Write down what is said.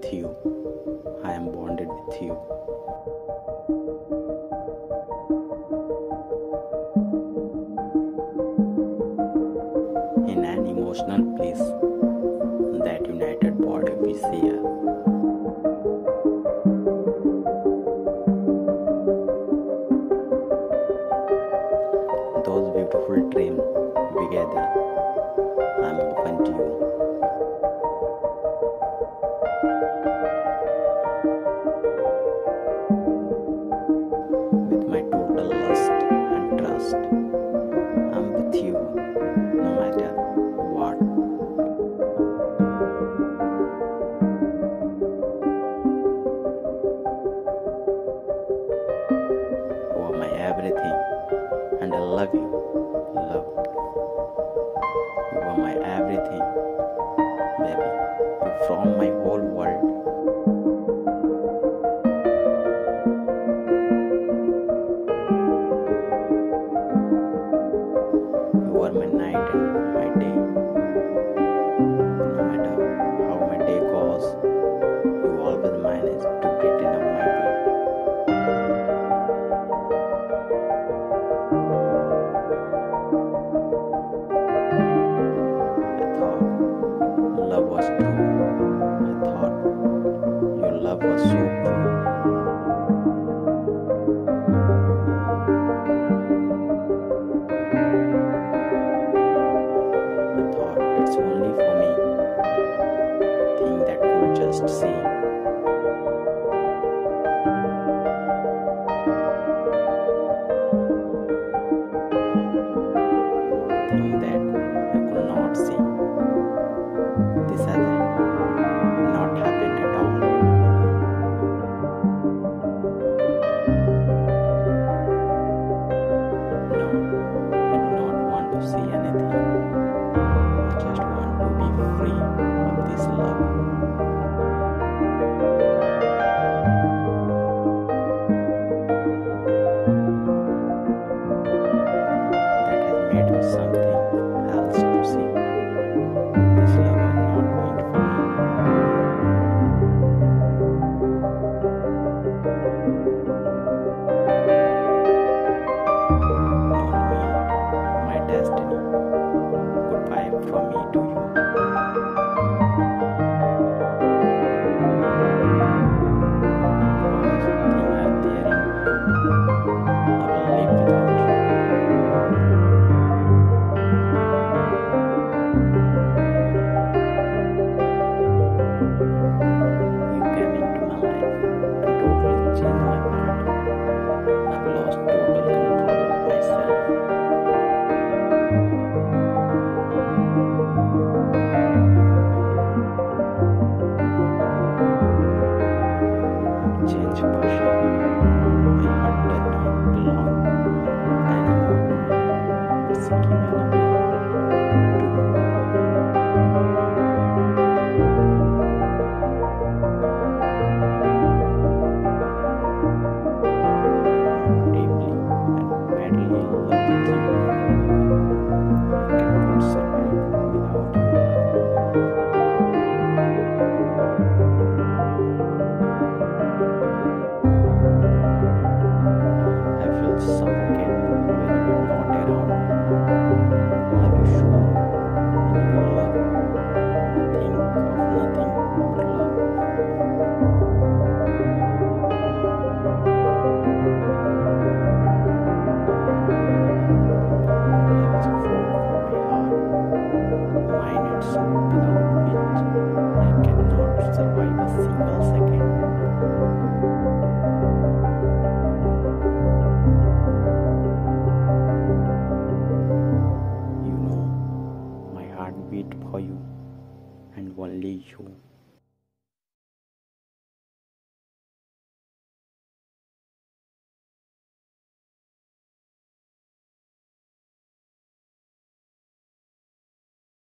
with you. I am bonded with you. In an emotional place, that united body we share. Those beautiful dreams together, I'm open to you. With my total lust and trust, I'm with you no matter what. You are my everything, and I love you, love. You are my everything, baby. You from my whole world. You are my night and my day. No matter how my day goes, you always manage to get in my way. I thought love was true. I thought your love was so true. I thought it's only for me. Thing that could just see. Thing that I could not see. This has not happened at all. No, I do not want to see anything. I just want to be free of this love. That has made me something else to see. This love was not meant for me. Not me, my destiny. Goodbye from me to you. Because things are there in you. I will live without you. You came into my life and totally changed my world. I've lost total control of myself. Change person. My heart does not belong anymore. It's given away to you.